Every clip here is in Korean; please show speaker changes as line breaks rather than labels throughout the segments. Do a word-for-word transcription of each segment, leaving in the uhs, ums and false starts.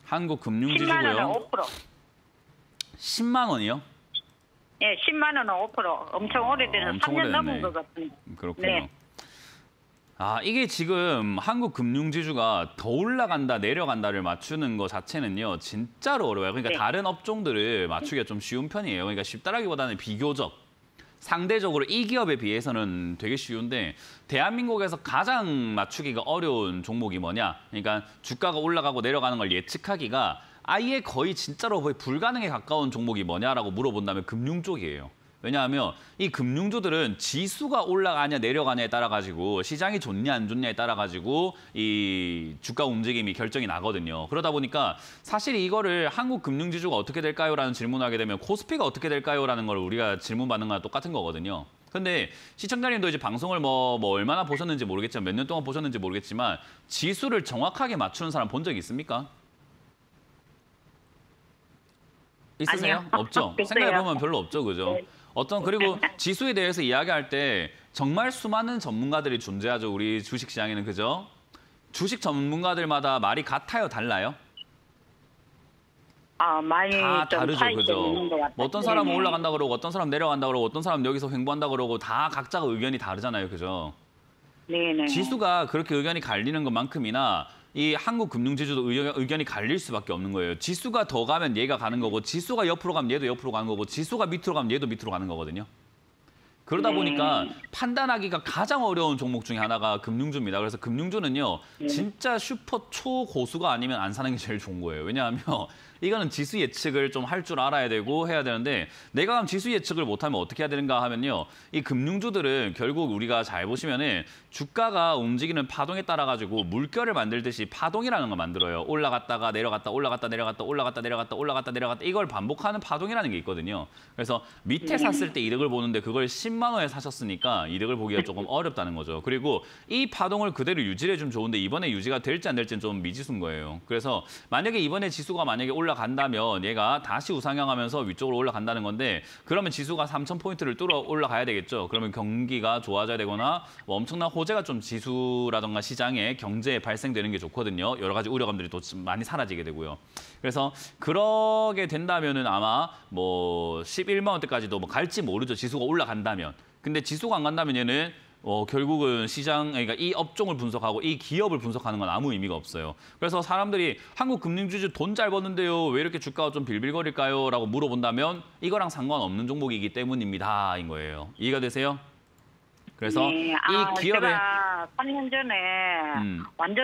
한국금융지주고요.
십만 원은 오 퍼센트.
십만 원이요?
예, 십만 원은 오 퍼센트. 엄청 오래돼서
아, 엄청
삼 년
오래됐네.
넘은 것 같은데.
그렇군요.
네.
아, 이게 지금 한국 금융지주가 더 올라간다, 내려간다를 맞추는 거 자체는요, 진짜로 어려워요. 그러니까
네.
다른 업종들을 맞추기가 좀 쉬운 편이에요. 그러니까 쉽다라기보다는 비교적, 상대적으로 이 기업에 비해서는 되게 쉬운데, 대한민국에서 가장 맞추기가 어려운 종목이 뭐냐? 그러니까 주가가 올라가고 내려가는 걸 예측하기가 아예 거의 진짜로 거의 불가능에 가까운 종목이 뭐냐라고 물어본다면 금융 쪽이에요. 왜냐하면 이 금융주들은 지수가 올라가냐 내려가냐에 따라 가지고 시장이 좋냐 안 좋냐에 따라 가지고 이 주가 움직임이 결정이 나거든요. 그러다 보니까 사실 이거를 한국 금융지주가 어떻게 될까요?라는 질문을 하게 되면 코스피가 어떻게 될까요?라는 걸 우리가 질문받는 거랑 똑같은 거거든요. 근데 시청자님도 이제 방송을 뭐, 뭐 얼마나 보셨는지 모르겠지만 몇 년 동안 보셨는지 모르겠지만 지수를 정확하게 맞추는 사람 본 적 있습니까? 있으세요?
아니요.
없죠? 생각해보면 별로 없죠, 그죠?
네.
어떤 그리고 지수에 대해서 이야기할 때 정말 수많은 전문가들이 존재하죠, 우리 주식시장에는, 그죠? 주식 전문가들마다 말이 같아요, 달라요?
아, 많이
다
좀
다르죠,
차이가
그죠?
있는 것 같아요.
뭐 어떤 사람은
네네.
올라간다 그러고 어떤 사람은 내려간다 그러고 어떤 사람은 여기서 횡보한다 그러고 다 각자가 의견이 다르잖아요, 그죠?
네네.
지수가 그렇게 의견이 갈리는 것만큼이나 이 한국 금융지주도 의견, 의견이 갈릴 수밖에 없는 거예요. 지수가 더 가면 얘가 가는 거고 지수가 옆으로 가면 얘도 옆으로 가는 거고 지수가 밑으로 가면 얘도 밑으로 가는 거거든요. 그러다
네.
보니까 판단하기가 가장 어려운 종목 중에 하나가 금융주입니다. 그래서 금융주는요,
네.
진짜 슈퍼 초고수가 아니면 안 사는 게 제일 좋은 거예요. 왜냐하면 이거는 지수 예측을 좀 할 줄 알아야 되고 해야 되는데 내가 그럼 지수 예측을 못하면 어떻게 해야 되는가 하면요. 이 금융주들은 결국 우리가 잘 보시면은 주가가 움직이는 파동에 따라 가지고 물결을 만들듯이 파동이라는 걸 만들어요. 올라갔다가 내려갔다 올라갔다 내려갔다 올라갔다 내려갔다 올라갔다 내려갔다 이걸 반복하는 파동이라는 게 있거든요. 그래서 밑에 샀을 때 이득을 보는데 그걸 십만 원에 사셨으니까 이득을 보기가 조금 어렵다는 거죠. 그리고 이 파동을 그대로 유지해 주면 좋은데 이번에 유지가 될지 안 될지는 좀 미지수인 거예요. 그래서 만약에 이번에 지수가 만약에 올라간다면 얘가 다시 우상향하면서 위쪽으로 올라간다는 건데 그러면 지수가 삼천 포인트를 뚫어 올라가야 되겠죠. 그러면 경기가 좋아져야 되거나 뭐 엄청난 호재가 좀 지수라든가 시장에 경제에 발생되는 게 좋거든요. 여러 가지 우려감들이 또 많이 사라지게 되고요. 그래서 그러게 된다면은 아마 뭐 십일만 원대까지도 뭐 갈지 모르죠. 지수가 올라간다면. 근데 지수가 안 간다면 얘는 어, 결국은 시장, 그러니까 이 업종을 분석하고 이 기업을 분석하는 건 아무 의미가 없어요. 그래서 사람들이 한국 금융주주 돈 잘 버는데요. 왜 이렇게 주가가 좀 빌빌거릴까요? 라고 물어본다면 이거랑 상관없는 종목이기 때문입니다. 인 거예요. 이해가 되세요? 그래서
네. 아,
이 기업의
제가 삼 년 전에
음.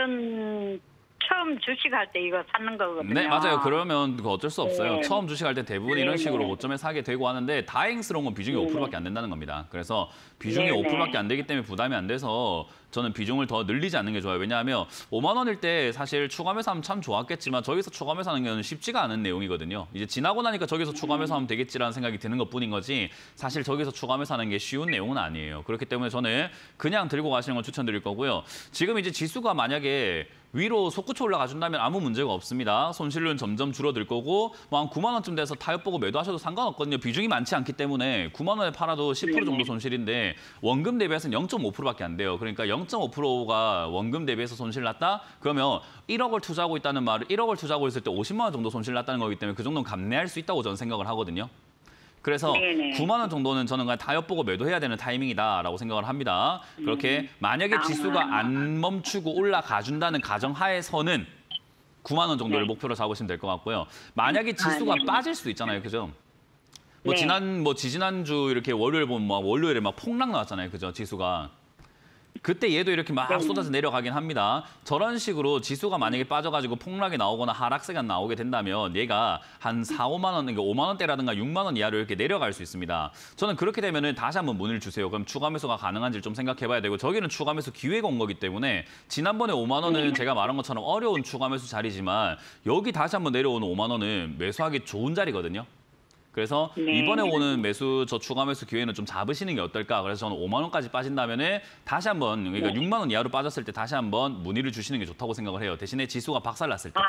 완전 처음 주식할 때 이거 사는 거거든요.
네, 맞아요. 그러면 그거 어쩔 수 없어요.
네.
처음 주식할 때 대부분 이런
네,
식으로
네.
고점에 사게 되고 하는데 다행스러운 건 비중이
네,
오 퍼센트밖에 안 된다는 겁니다. 그래서 비중이
네,
오 퍼센트밖에
네.
안 되기 때문에 부담이 안 돼서 저는 비중을 더 늘리지 않는 게 좋아요. 왜냐하면 오만 원일 때 사실 추가 매수하면 참 좋았겠지만 저기서 추가 매수하는 건 쉽지가 않은 내용이거든요. 이제 지나고 나니까 저기서 추가 매수하면 되겠지라는 생각이 드는 것뿐인 거지 사실 저기서 추가 매수하는 게 쉬운 내용은 아니에요. 그렇기 때문에 저는 그냥 들고 가시는 걸 추천드릴 거고요. 지금 이제 지수가 만약에 위로 솟구쳐 올라가 준다면 아무 문제가 없습니다. 손실은 점점 줄어들 거고 뭐 한 구만 원쯤 돼서 타협 보고 매도하셔도 상관없거든요. 비중이 많지 않기 때문에 구만 원에 팔아도 십 퍼센트 정도 손실인데 원금 대비해서는 영 점 오 퍼센트밖에 안 돼요. 그러니까 영 점 오 퍼센트가 원금 대비해서 손실 났다? 그러면 일억을 투자하고 있다는 말은 일억을 투자하고 있을 때 오십만 원 정도 손실 났다는 거기 때문에 그 정도는 감내할 수 있다고 저는 생각을 하거든요. 그래서
네네.
구만 원 정도는 저는 그냥 타협 보고 매도해야 되는 타이밍이다라고 생각을 합니다. 그렇게 만약에 지수가 안 멈추고 올라가 준다는 가정하에서는 구만 원 정도를
네.
목표로 잡으시면 될 것 같고요. 만약에 지수가
아, 네.
빠질 수도 있잖아요, 그죠? 뭐
네.
지난 뭐 지지난주 이렇게 월요일 보면 막 월요일에 막 폭락 나왔잖아요, 그죠? 지수가. 그때 얘도 이렇게 막
네.
쏟아져 내려가긴 합니다. 저런 식으로 지수가 만약에 빠져가지고 폭락이 나오거나 하락세가 나오게 된다면 얘가 한 사, 오만 원, 그러니까 오만 원대라든가 육만 원 이하로 이렇게 내려갈 수 있습니다. 저는 그렇게 되면은 다시 한번 문의를 주세요. 그럼 추가 매수가 가능한지 좀 생각해봐야 되고 저기는 추가 매수 기회가 온 거기 때문에 지난번에 오만 원은 제가 말한 것처럼 어려운 추가 매수 자리지만 여기 다시 한번 내려오는 오만 원은 매수하기 좋은 자리거든요. 그래서
네.
이번에 오는 매수, 저 추가 매수 기회는 좀 잡으시는 게 어떨까. 그래서 저는 오만 원까지 빠진다면은 다시 한번, 그러니까
네.
육만 원 이하로 빠졌을 때 다시 한번 문의를 주시는 게 좋다고 생각을 해요. 대신에 지수가 박살났을 때.
아,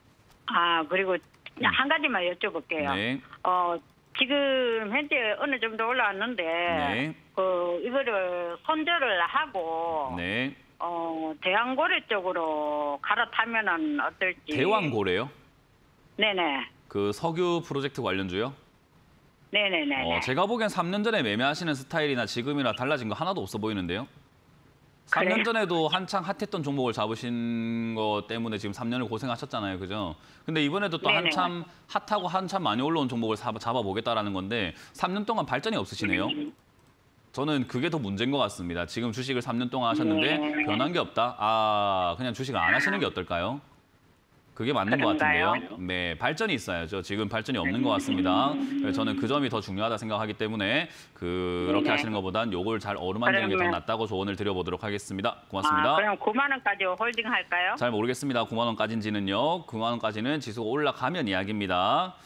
아 그리고 한 가지만 여쭤볼게요.
네.
어, 지금 현재 어느 정도 올라왔는데
네.
그 이거를 손절을 하고
네.
어, 대왕고래 쪽으로 갈아타면은 어떨지.
대왕고래요?
네네.
그 석유 프로젝트 관련주요?
네네네.
어, 제가 보기엔 삼 년 전에 매매하시는 스타일이나 지금이나 달라진 거 하나도 없어 보이는데요. 삼 년
그래요?
전에도 한창 핫했던 종목을 잡으신 거 때문에 지금 삼 년을 고생하셨잖아요. 그죠? 근데 이번에도 또
네네.
한참 핫하고 한참 많이 올라온 종목을 사- 잡아보겠다라는 건데 삼 년 동안 발전이 없으시네요. 저는 그게 더 문제인 것 같습니다. 지금 주식을 삼 년 동안 하셨는데
네.
변한 게 없다? 아, 그냥 주식을 안 하시는 게 어떨까요? 그게 맞는 것
그런가요?
같은데요. 네, 발전이 있어야죠. 지금 발전이 없는 것 같습니다. 그래서 저는 그 점이 더 중요하다 생각하기 때문에 그렇게
네네.
하시는 것보단 요걸 잘 어루만지는 게 더
그러면-
낫다고 조언을 드려보도록 하겠습니다.
아,
고맙습니다.
그럼 구만 원까지 홀딩 할까요?
잘 모르겠습니다. 구만 원까지인지는요. 구만 원까지는 지수가 올라가면 이야기입니다.